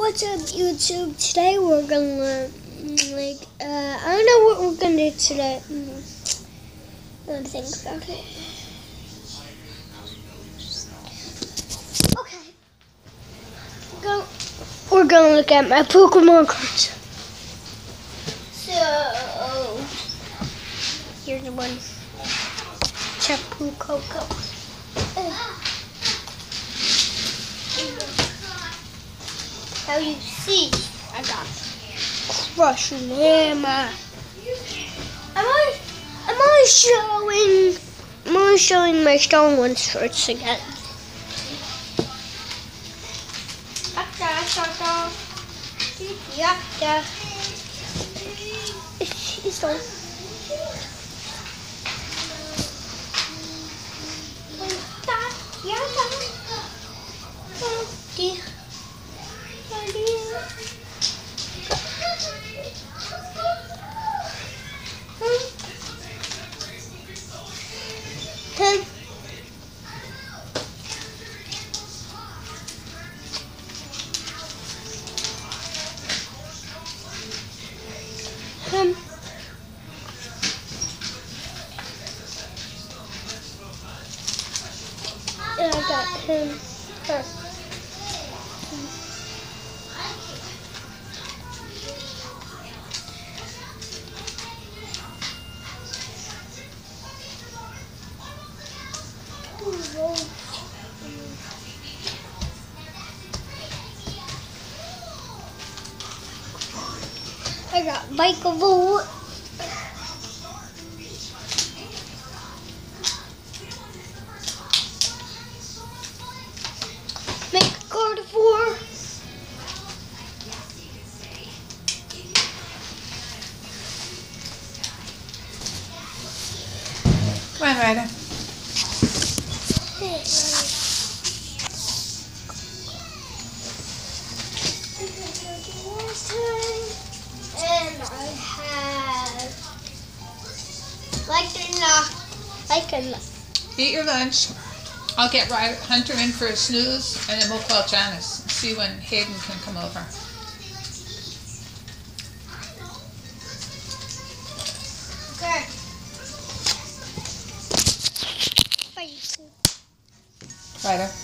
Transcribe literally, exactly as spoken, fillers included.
What's up, YouTube? Today we're gonna like uh, I don't know what we're gonna do today. Mm-hmm. Let me think about it. Okay, go. We're gonna look at my Pokemon cards. So here's one. Chapu Coco. How you see, I got Crushing Hammer. Am I, am I showing, am I showing my strong ones first again? She's on. Ten. Ten. And I got ten. Huh. I got Michael Volt. Make a card of four. Come on, Ryder. And I have like enough, like enough. Eat your lunch. I'll get Ryder, Hunter in for a snooze, and then we'll call Janice and see when Hayden can come over. Okay. Ryder.